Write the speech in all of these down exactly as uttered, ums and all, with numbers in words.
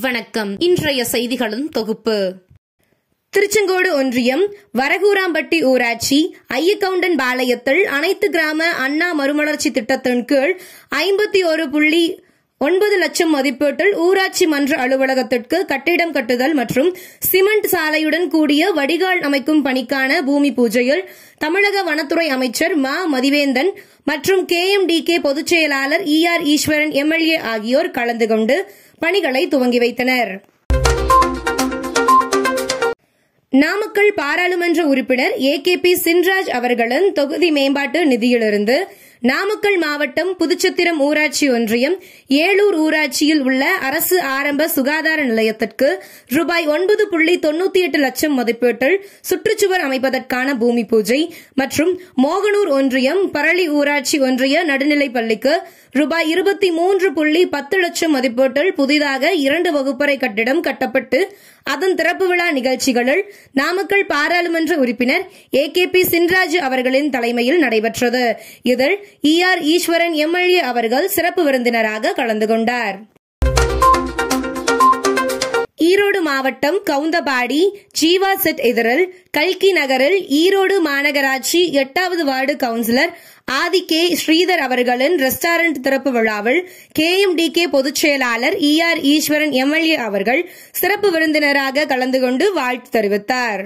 வணக்கம். இன்றைய செய்திகளின் தொகுப்பு. திருச்செங்கோடு ஒன்றியம் வரகூராம்பட்டி ஊராட்சி ஐயக்கவுண்டன் பாளையத்தில் அனைத்து கிராம அண்ணா மறுமலர்ச்சி திட்டத்தின் கீழ் ஐம்பத்தி ஒரு புள்ளி ஒன்பது லட்சம் மதிப்பீட்டில் ஊராட்சி மன்ற அலுவலகத்திற்கு கட்டிடம் கட்டுதல் மற்றும் சிமெண்ட் சாலையுடன் கூடிய வடிகால் அமைக்கும் பணிக்கான பூமி பூஜையில் தமிழக வனத்துறை அமைச்சர் மா மதிவேந்தன் மற்றும் கே எம் டி கே பொதுச் செயலாளர் இ ஆர் ஈஸ்வரன் எம்எல்ஏ ஆகியோர் கலந்து கொண்டு பணிகளை துவங்கி வைத்தனர். நாமக்கல் பாராளுமன்ற உறுப்பினர் ஏ கே பி சின்ராஜ் அவர்களின் தொகுதி மேம்பாட்டு நிதியிலிருந்து நாமக்கல் மாவட்டம் புதுச்சத்திரம் ஊராட்சி ஒன்றியம் ஏலூர் ஊராட்சியில் உள்ள அரசு ஆரம்ப சுகாதார நிலையத்திற்கு ரூபாய் ஒன்பது புள்ளி தொன்னூத்தி எட்டு லட்சம் மதிப்பீட்டில் சுற்றுச்சுவர் அமைப்பதற்கான பூமி பூஜை மற்றும் மோகனூர் ஒன்றியம் பரளி ஊராட்சி ஒன்றிய நடுநிலைப் பள்ளிக்கு ரூபாய் இருபத்தி மூன்று புள்ளி பத்து லட்சம் மதிப்பீட்டில் புதிதாக இரண்டு வகுப்பறை கட்டிடம் கட்டப்பட்டு அதன் திறப்பு விழா நிகழ்ச்சிகளில் நாமக்கல் பாராளுமன்ற உறுப்பினர் ஏ கே பி சின்ராஜ் அவர்களின் தலைமையில் நடைபெற்றது. இதில் இ ஆர் ஈஸ்வரன் எம்எல்ஏ அவர்கள் சிறப்பு விருந்தினராக கலந்து கொண்டார். ஈரோடு மாவட்டம் கவுந்தபாடி ஜீவா செட் எதிரில் கல்கி நகரில் ஈரோடு மாநகராட்சி எட்டாவது ward councillor Aadhi K Sridhar அவர்களின் ரெஸ்டாரண்ட் திறப்பு விழாவில் கே எம் டி கே பொதுச் செயலாளர் இ ஆர் ஈஸ்வரன் எம்எல்ஏ அவர்கள் சிறப்பு விருந்தினராக கலந்து கொண்டு வாழ்த்து தெரிவித்தார்.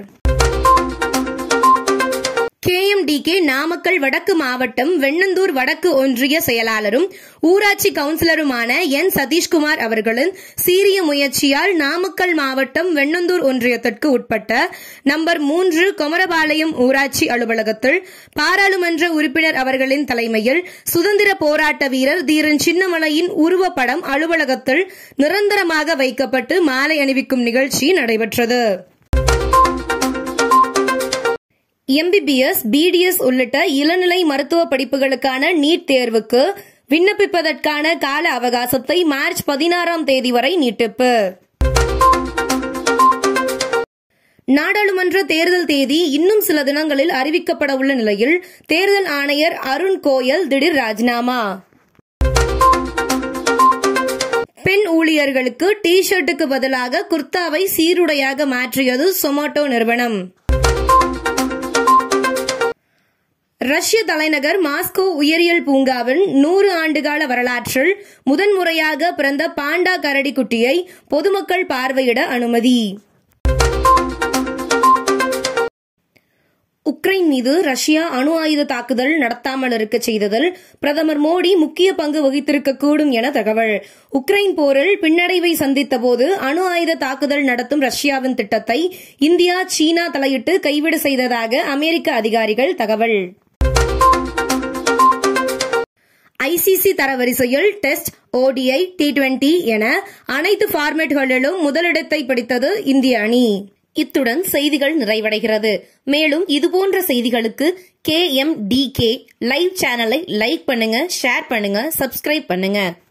K M D K Namakkal வடக்கு மாவட்டம் வெண்ணந்தூர் வடக்கு ஒன்றிய செயலாளரும் ஊராட்சி கவுன்சிலருமான என் சதீஷ்குமார் அவர்களின் சீரிய முயற்சியால் நாமக்கல் மாவட்டம் வெண்ணந்தூர் ஒன்றியத்திற்கு உட்பட்ட நம்பர் மூன்று கொமரபாளையம் ஊராட்சி அலுவலகத்தில் பாராளுமன்ற உறுப்பினர் அவர்களின் தலைமையில் சுதந்திர போராட்ட வீரர் தீரன் சின்னமலையின் உருவப்படம் அலுவலகத்தில் நிரந்தரமாக வைக்கப்பட்டு மாலை அணிவிக்கும் நிகழ்ச்சி நடைபெற்றது. M B B S B D S உள்ளிட்ட இளநிலை மருத்துவ படிப்புகளுக்கான நீட் தேர்வுக்கு விண்ணப்பிப்பதற்கான கால அவகாசத்தை மார்ச் பதினாறாம் தேதி வரை நீட்டிப்பு. நாடாளுமன்ற தேர்தல் தேதி இன்னும் சில தினங்களில் அறிவிக்கப்பட உள்ள நிலையில் தேர்தல் ஆணையர் அருண் கோயல் திடீர் ராஜினாமா. பெண் ஊழியர்களுக்கு டி ஷர்ட்டுக்கு பதிலாக குர்தாவை சீருடையாக மாற்றியது சொமாட்டோ நிறுவனம். ரஷ்ய தலைநகர் மாஸ்கோ உயிரியல் பூங்காவின் நூறு ஆண்டுகால வரலாற்றில் முதன்முறையாக பிறந்த பாண்டா கரடி குட்டியை பொதுமக்கள் பார்வையிட அனுமதி. உக்ரைன் மீது ரஷ்யா அணு ஆயுத தாக்குதல் நடத்தாமல் இருக்க செய்ததில் பிரதமர் மோடி முக்கிய பங்கு வகித்திருக்கக்கூடும் என தகவல். உக்ரைன் போரில் பின்னடைவை சந்தித்த போது அணு ஆயுத தாக்குதல் நடத்தும் ரஷ்யாவின் திட்டத்தை இந்தியா சீனா தலையிட்டு கைவிடு செய்ததாக அமெரிக்க அதிகாரிகள் தகவல். ஐ சி சி தரவரிசையில் test, O D I, T twenty என அனைத்து பார்மேட்களிலும் முதலிடத்தை பிடித்தது இந்திய அணி. இத்துடன் செய்திகள் நிறைவடைகிறது. மேலும் இதுபோன்ற செய்திகளுக்கு K M D K live சேனலை லைக் பண்ணுங்க, ஷேர் பண்ணுங்க, சப்ஸ்கிரைப் பண்ணுங்க.